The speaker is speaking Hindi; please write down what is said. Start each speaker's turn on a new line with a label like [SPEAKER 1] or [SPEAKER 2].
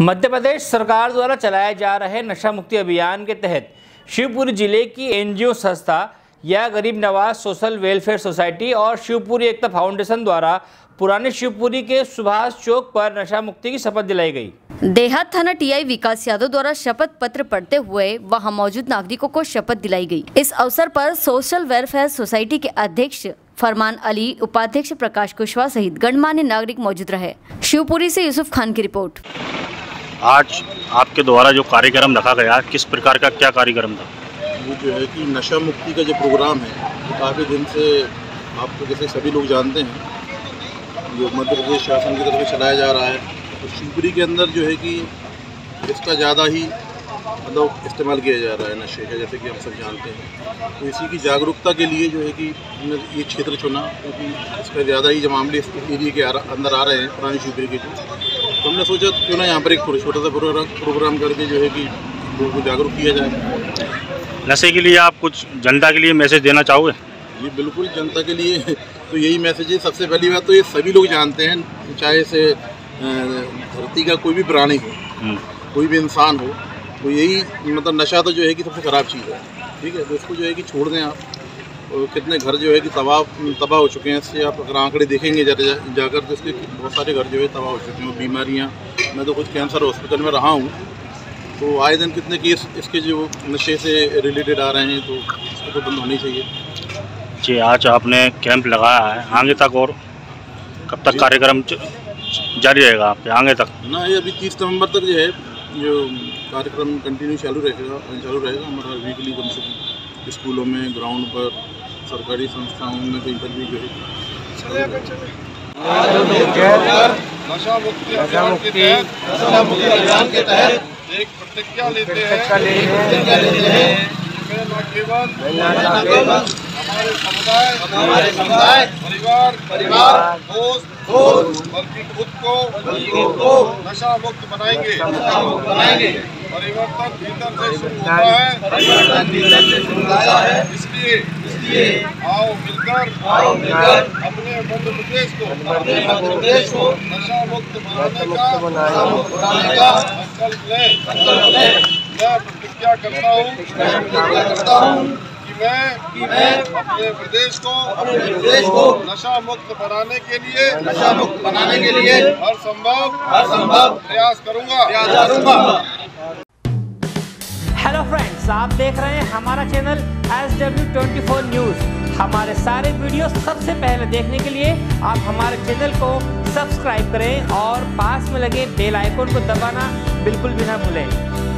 [SPEAKER 1] मध्य प्रदेश सरकार द्वारा चलाए जा रहे नशा मुक्ति अभियान के तहत शिवपुरी जिले की एनजीओ संस्था या गरीब नवाज सोशल वेलफेयर सोसाइटी और शिवपुरी एकता फाउंडेशन द्वारा पुराने शिवपुरी के सुभाष चौक पर नशा मुक्ति की शपथ दिलाई गई।
[SPEAKER 2] देहात थाना टीआई विकास यादव द्वारा शपथ पत्र पढ़ते हुए वहां मौजूद नागरिकों को शपथ दिलाई गई। इस अवसर पर सोशल वेलफेयर सोसाइटी के अध्यक्ष फरमान अली, उपाध्यक्ष प्रकाश कुशवाहा सहित गणमान्य नागरिक मौजूद रहे। शिवपुरी से यूसुफ खान की रिपोर्ट।
[SPEAKER 3] आज आपके द्वारा जो कार्यक्रम रखा गया, किस प्रकार का क्या कार्यक्रम था?
[SPEAKER 4] वो जो है कि नशा मुक्ति का जो प्रोग्राम है वो काफ़ी दिन से आपको जैसे सभी लोग जानते हैं जो मध्य प्रदेश शासन की तरफ से चलाया जा रहा है। तो शिवपुरी के अंदर जो है कि इसका ज़्यादा ही मतलब इस्तेमाल किया जा रहा है नशे का, जैसे कि हम सब जानते हैं। तो इसी की जागरूकता के लिए जो है कि हमने ये क्षेत्र चुना, क्योंकि इसका ज़्यादा ही जो मामले इस एरिया के अंदर आ रहे हैं पुरानी शिवपुरी के। तो हमने सोचा क्यों ना यहाँ पर एक छोटा सा प्रोग्राम करके जो है कि लोगों को जागरूक किया जाए।
[SPEAKER 3] नशे के लिए आप कुछ जनता के लिए मैसेज देना चाहोगे?
[SPEAKER 4] जी बिल्कुल, जनता के लिए तो यही मैसेज है। सबसे पहली बात तो ये सभी लोग जानते हैं, चाहे से धरती का कोई भी प्राणी हो, कोई भी इंसान हो, तो यही मतलब नशा तो जो है कि सबसे ख़राब चीज़ है। ठीक है, तो इसको जो है कि छोड़ दें आप। और कितने घर जो है कि तबाह हो चुके हैं इससे। आप अगर आंकड़े देखेंगे जाकर तो इसके बहुत सारे घर जो है तबाह हो चुके हैं। बीमारियाँ, मैं तो कुछ कैंसर हॉस्पिटल में रहा हूँ, तो आए दिन कितने केस इसके जो नशे से रिलेटेड आ रहे हैं, तो इसको तो बंद होनी चाहिए।
[SPEAKER 3] जी, आज आपने कैंप लगाया है, आगे तक और कब तक कार्यक्रम जारी रहेगा आपके आगे तक?
[SPEAKER 4] ना, ये अभी 30 नवंबर तक जो है जो कार्यक्रम कंटिन्यू चालू रहेगा। हमारा वीकली कम से कम स्कूलों में, ग्राउंड पर, सरकारी संस्थाओं में कहीं पर भी जो है
[SPEAKER 5] नशा मुक्ति अभियान के तहत एक प्रतिज्ञा लेते हैं न केवल हमारे समुदाय, परिवार, दोस्त बल्कि खुद को नशा मुक्त बनाएंगे। परिवर्तन भीतर से शुरू होता है। इसलिए आओ मिलकर अपने मध्य प्रदेश को नशा मुक्त बनाने का संकल्प लें। मैं प्रतिज्ञा करता हूँ कि मैं अपने प्रदेश को नशा मुक्त बनाने के लिए हर संभव प्रयास करूँगा।
[SPEAKER 1] हेलो फ्रेंड्स, आप देख रहे हैं हमारा चैनल SW24 न्यूज़। हमारे सारे वीडियो सबसे पहले देखने के लिए आप हमारे चैनल को सब्सक्राइब करें और पास में लगे बेल आइकन को दबाना बिल्कुल भी ना भूलें।